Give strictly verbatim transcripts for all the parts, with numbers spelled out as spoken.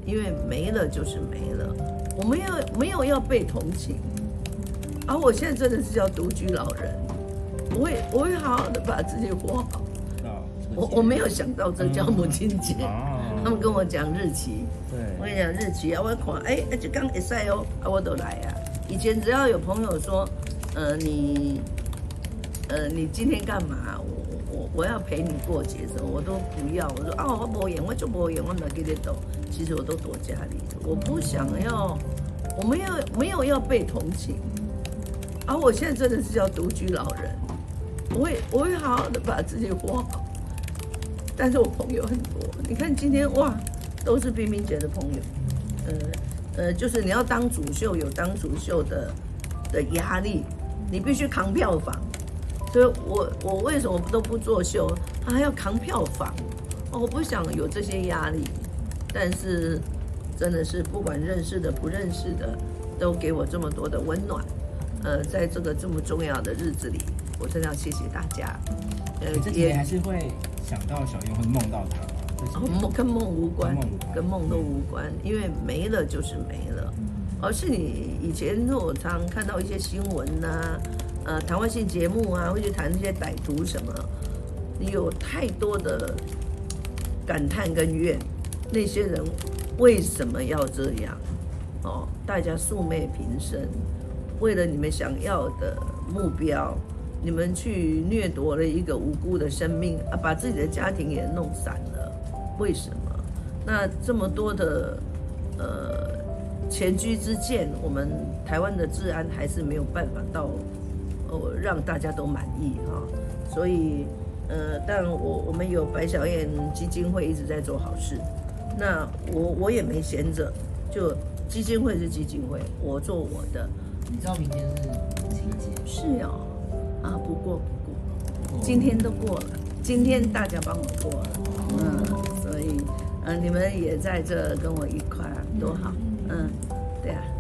因为没了就是没了，我没有没有要被同情，而、啊、我现在真的是要独居老人，我会我会好好的把自己活好。我我没有想到这叫母亲节，嗯、他们跟我讲日期， 对， 我跟你讲日期啊，我看哎，而且刚一赛哦，啊我都来啊。以前只要有朋友说，呃你，呃你今天干嘛？我我我要陪你过节什么，我都不要。我说啊我不演，我就不演，我哪给你走？其实我都躲家里，我不想要，我没有没有要被同情，而、啊、我现在真的是要独居老人，我会我会好好的把自己活好。但是我朋友很多，你看今天哇，都是冰冰姐的朋友，呃呃，就是你要当主秀，有当主秀的的压力，你必须扛票房，所以我我为什么都不做秀，还要扛票房？哦，我不想有这些压力，但是真的是不管认识的不认识的，都给我这么多的温暖，呃，在这个这么重要的日子里，我真的要谢谢大家。 呃，这几年还是会想到小燕，会梦到她吗？ 梦跟梦无关，跟梦都无关，因为没了就是没了。而是你以前我常看到一些新闻呐、呃，谈话性节目啊，会去谈那些歹徒什么，你有太多的感叹跟怨，那些人为什么要这样？哦，大家素昧平生，为了你们想要的目标。你们去掠夺了一个无辜的生命啊，把自己的家庭也弄散了，为什么？那这么多的呃前车之鉴，我们台湾的治安还是没有办法到呃让大家都满意哈、哦。所以呃，当然我我们有白小燕基金会一直在做好事，那我我也没闲着，就基金会是基金会，我做我的。 你知道明天是母亲节？ 是哦。啊，不过不过，今天都过了，今天大家帮我过了，嗯，所以，呃，你们也在这跟我一块，多好，嗯，对啊，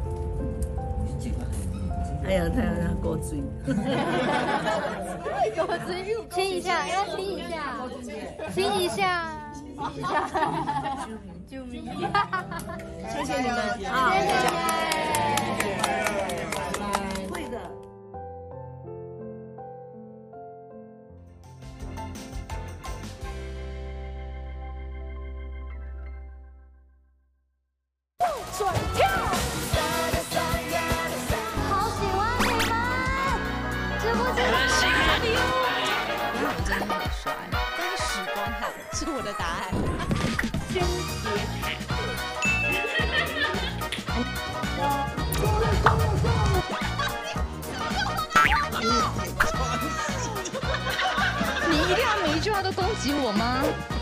哎呀，他要过嘴， 过嘴，亲一下，要亲一下，亲一下，救命！ 谢谢你们啊，谢谢，会的。 转跳，好喜欢你们，知不知道？喜欢你哦。因为我真的很帅，但是时光汉是我的答案。先别你一定要每一句话都攻击我吗？